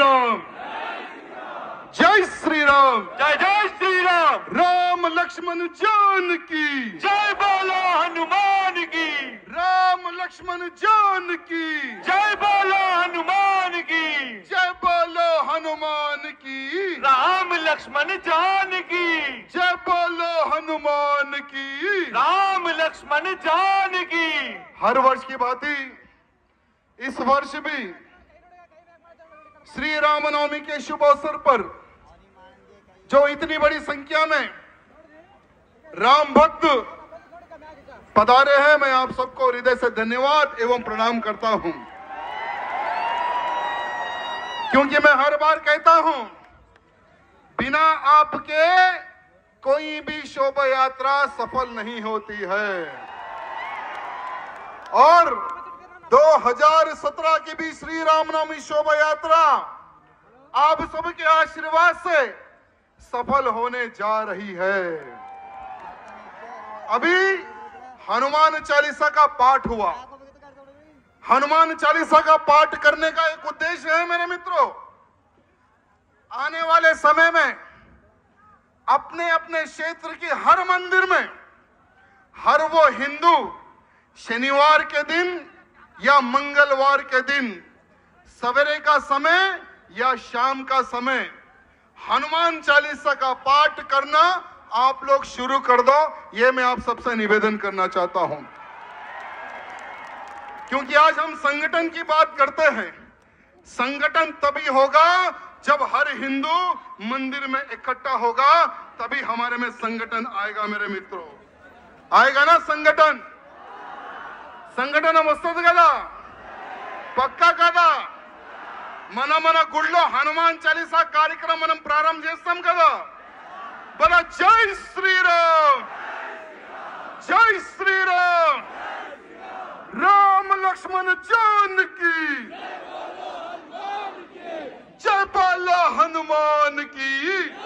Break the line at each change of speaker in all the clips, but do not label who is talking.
राम, जय श्री राम,
जय जय श्री राम।
राम लक्ष्मण जानकी,
जय बोलो हनुमान की,
राम लक्ष्मण जानकी,
जय बोलो हनुमान की,
जय बोलो हनुमान की,
राम लक्ष्मण जानकी,
जय बोलो हनुमान की,
राम लक्ष्मण जानकी।
हर वर्ष की भांति इस वर्ष भी श्री रामनवमी के शुभ अवसर पर जो इतनी बड़ी संख्या में राम भक्त पधारे हैं, मैं आप सबको हृदय से धन्यवाद एवं प्रणाम करता हूं। क्योंकि मैं हर बार कहता हूं, बिना आपके कोई भी शोभा यात्रा सफल नहीं होती है। और 2017 की भी श्री रामनवमी शोभा यात्रा आप सबके आशीर्वाद से सफल होने जा रही है। अभी हनुमान चालीसा का पाठ हुआ। हनुमान चालीसा का पाठ करने का एक उद्देश्य है मेरे मित्रों, आने वाले समय में अपने अपने क्षेत्र की हर मंदिर में हर वो हिंदू शनिवार के दिन या मंगलवार के दिन सवेरे का समय या शाम का समय हनुमान चालीसा का पाठ करना आप लोग शुरू कर दो। ये मैं आप सबसे निवेदन करना चाहता हूं। क्योंकि आज हम संगठन की बात करते हैं। संगठन तभी होगा जब हर हिंदू मंदिर में इकट्ठा होगा, तभी हमारे में संगठन आएगा मेरे मित्रों। आएगा ना संगठन? సంఘటన వస్తుంది కదా, పక్కా కదా। మన గుళ్ళో హనుమాన్ చాలీసా కార్యక్రమం మనం ప్రారంభం చేస్తాం కదా। బల జై శ్రీరామ్, జై శ్రీరామ్, రామ లక్ష్మణ जानकी, जय बोलो हनुमान की।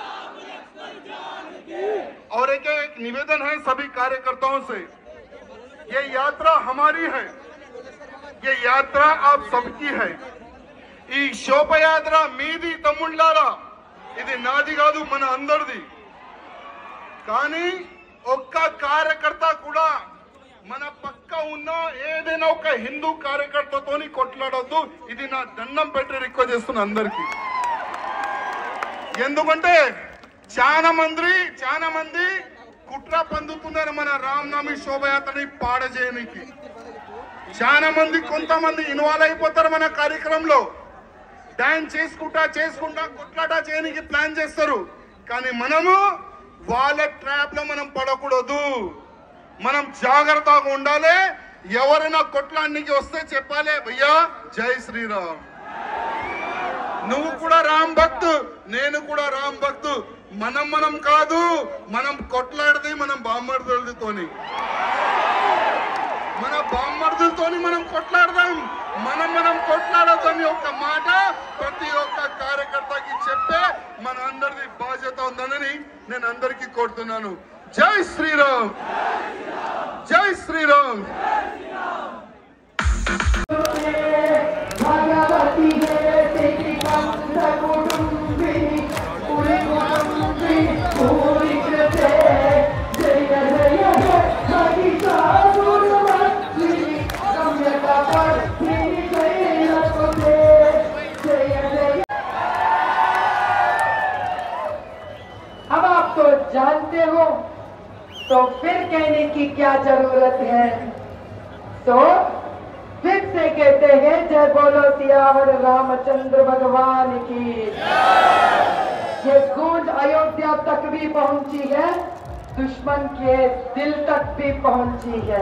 और एक निवेदन है सभी कार्यकर्ताओं से, ये यात्रा हमारी है, ये यात्रा आप सबकी है। ఈ శోభయాత్ర మీది తమ్ముళ్ళారా, ఇది నాది కాదు, మన అందరిది। కానీ ఒక్క కార్యకర్త కూడా మన పక్క ఉన్న ఏదైనా ఒక హిందూ కార్యకర్తతోని కొట్లాడొద్దు। ఇది నా దండం పెట్టి రిక్వెస్ట్ చేస్తున్నా అందరికీ। ఎందుకంటే చాలా మంది కుట్ర పందుతున్నారు మన రామనవమి శోభయాత్రని పాడు చేయడానికి। చాలా మంది కొంతమంది ఇన్వాల్వ్ అయిపోతారు మన కార్యక్రమంలో, డాన్స్ చేసుకుంటా కొట్లాట చేయడానికి ప్లాన్ చేస్తారు। కానీ మనము వాళ్ళ ట్రాప్ లో మనం పడకూడదు, మనం జాగ్రత్తగా ఉండాలి। ఎవరైనా కొట్లాడడానికి వస్తే చెప్పాలి, భయ్యా జై శ్రీరామ్, నువ్వు కూడా రామ్ భక్తు, నేను కూడా రామ్ భక్తు। మనం కాదు, మనం కొట్లాడది మన బామ్మర్దులతోని, మన బామ్మర్దులతోని మనం కొట్లాడదాం। మనం కొట్లాడదని ఒక మాట ప్రతి ఒక్క కార్యకర్తకి చెప్పే మన అందరిది బాధ్యత ఉందని నేను అందరికీ కోరుతున్నాను। జై శ్రీరామ్, జై శ్రీరామ్।
अब आप तो जानते हो, तो फिर कहने की क्या जरूरत है। तो फिर से कहते हैं, जय बोलो सियावर रामचंद्र भगवान की। ये गूंज अयोध्या तक भी पहुंची है, दुश्मन के दिल तक भी पहुंची है।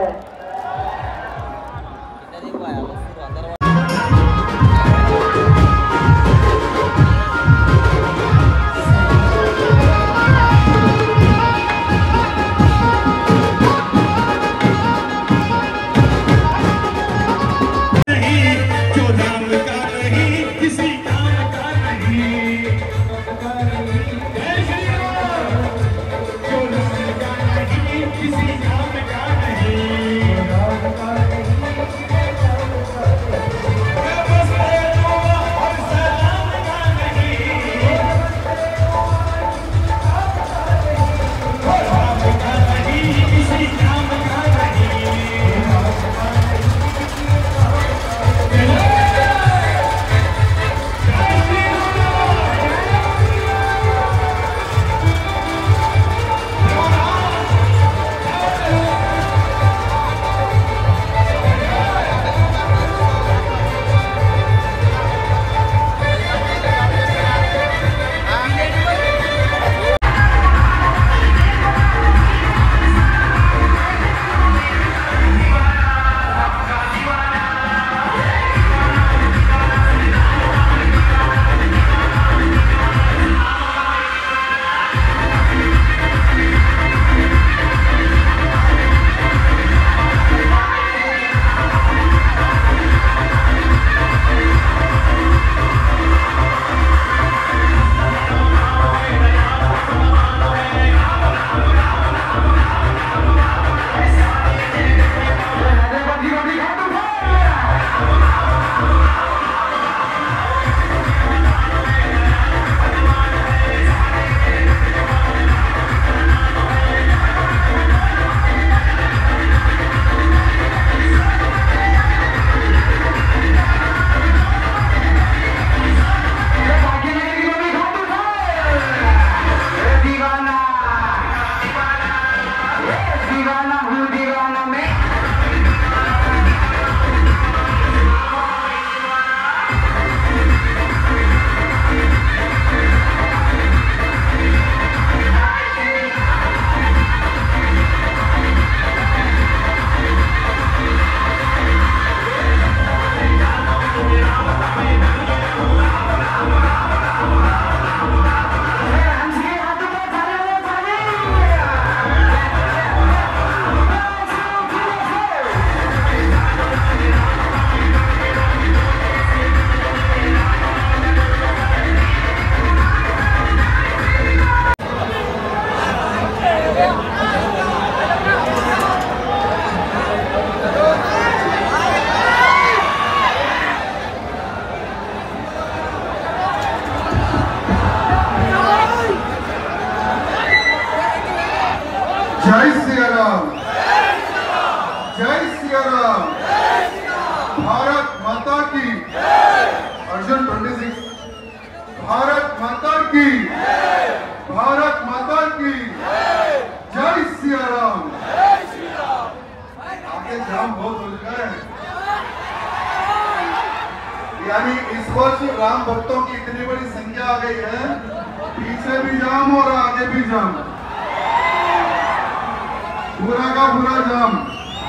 जय सिया राम, जय सिया राम। भारत माता की, अर्जुन 26। भारत माता की, भारत माता की जय सिया राम। आगे जाम बहुत हो चुका है, यानी इस वर्ष राम भक्तों की इतनी बड़ी संख्या आ गई है, पीछे भी जाम और आगे भी जाम, पूरा का पूरा जाम।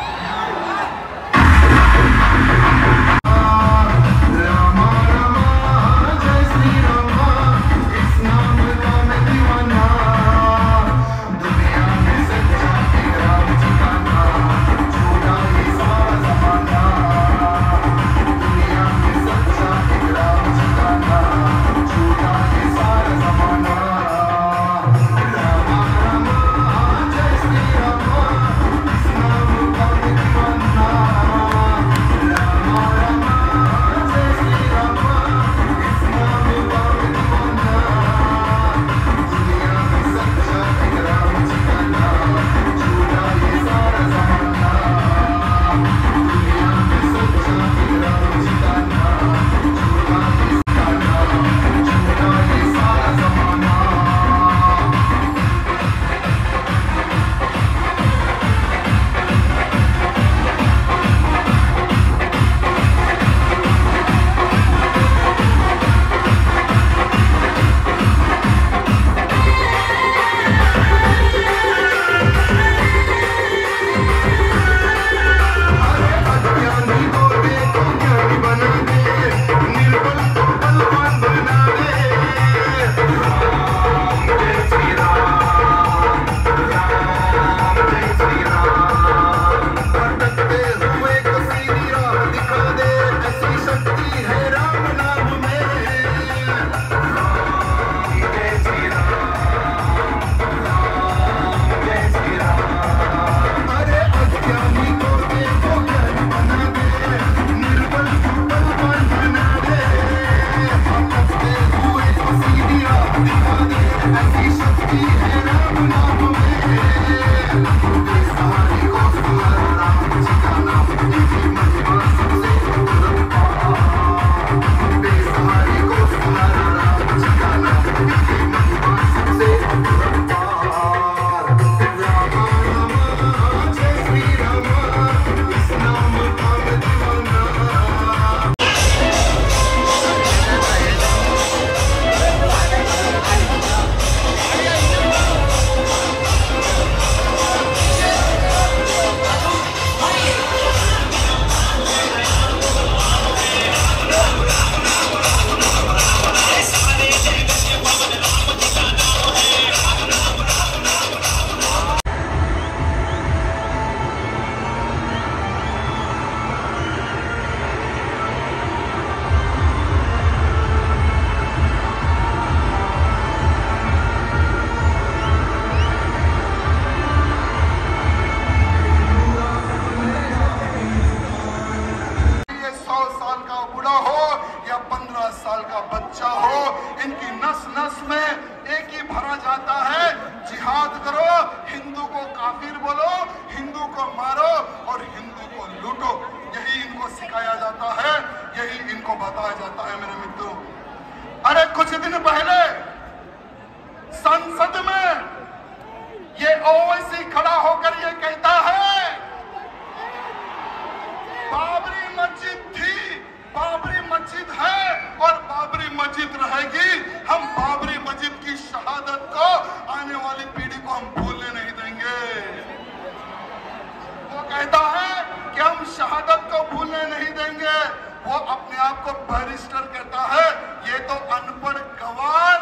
अरे कुछ दिन पहले संसद में ये ओवैसी खड़ा होकर ये कहता है बाबरी मस्जिद थी, बाबरी मस्जिद है और बाबरी मस्जिद रहेगी। हम बाबरी मस्जिद की शहादत को आने वाली पीढ़ी को हम भूलने नहीं देंगे। वो कहता है कि हम शहादत को भूलने नहीं देंगे। वो अपने आप को बैरिस्टर कहता है, ये तो अनपढ़ गवार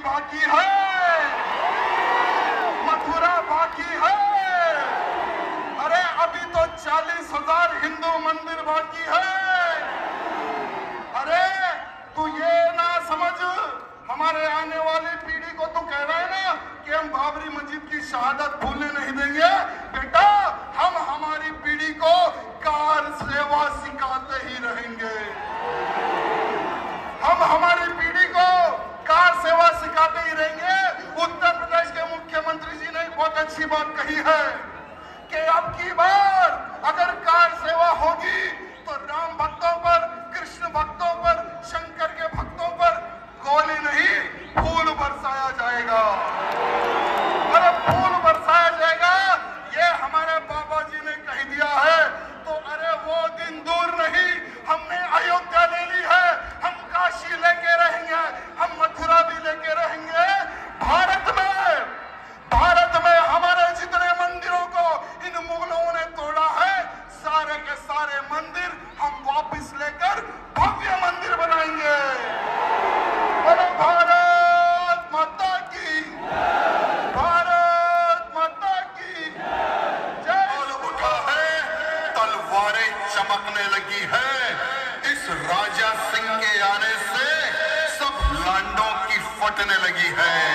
बाकी है, मथुरा बाकी है। अरे अभी तो 40,000 हिंदू मंदिर बाकी है। अरे तू ये ना समझ, हमारे आने वाली पीढ़ी को तू कह रहा है ना कि हम बाबरी मस्जिद की शहादत भूलने नहीं देंगे। बेटा हम हमारी पीढ़ी को कार सेवा सिखाते ही रहेंगे। हम हमारी पीढ़ी को कार सेवा सिखाते ही रहेंगे। उत्तर प्रदेश के मुख्यमंत्री जी ने एक बहुत अच्छी बात कही है कि अब की बार अगर कार सेवा होगी तो राम भक्तों पर, कृष्ण भक्तों पर, शंकर के भक्तों पर गोली नहीं फूल बरसाया जाएगा। अरे फूल बरसाया जाएगा, ये हमारे बाबा जी ने कह दिया है। तो अरे वो दिन दूर नहीं, हमने अयोध्या ले ली है, हम काशी लेके रहेंगे, हम मथुरा भी लेके रहेंगे। भारत में हमारे जितने मंदिरों को इन मुगलों ने तोड़ा है, सारे के सारे मंदिर हम वापस लेकर भव्य मंदिर बनाएंगे। अरे भारत माता की, भारत माता की जय। उठा है, तलवारें चमकने लगी है। इस राजा सिंह के आने से सब लांडों की फटने लगी है।